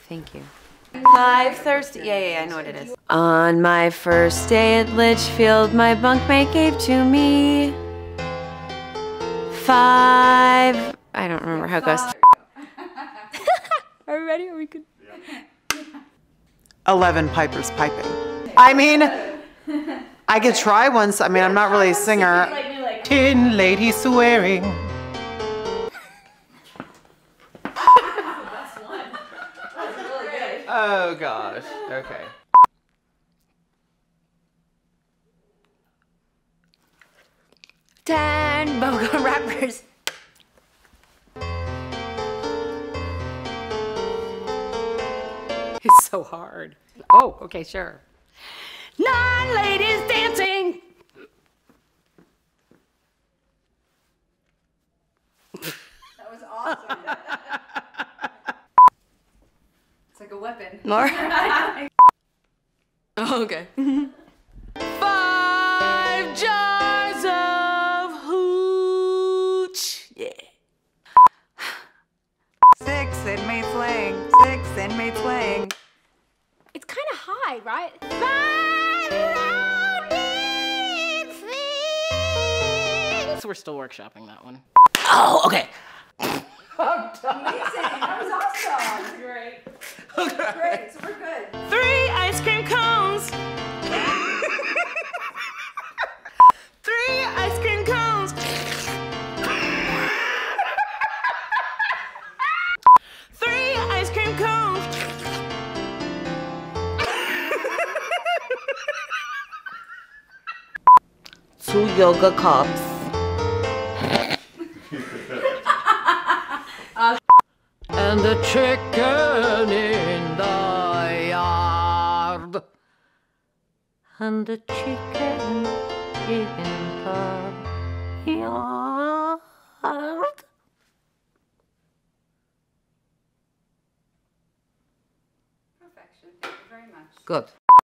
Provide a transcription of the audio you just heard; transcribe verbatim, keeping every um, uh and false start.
Thank you. Five thirsty. Yeah, yeah, yeah, I know what it is. On my first day at Litchfield, my bunkmate gave to me five. I don't remember how it goes. Are we ready? Are we good? Eleven pipers piping. I mean, I could try once. I mean, I'm not really a singer. Tin lady swearing. Oh gosh. Okay. Ten bubblegum wrappers. It's so hard. Oh, okay, sure. Nine ladies dancing. That was awesome. It's like a weapon. More? Oh, okay. Five jars of hooch. Yeah. Six inmates laying. Six inmates laying. It's kind of high, right? So we're still workshopping that one. Oh, okay. Amazing. That was awesome. Great. Okay. Great. So we're good. Three ice cream cones. Three ice cream cones. Three ice cream cones. Two yoga cups. And the chicken in the yard. And the chicken in the yard. Perfection. Thank you very much. Good.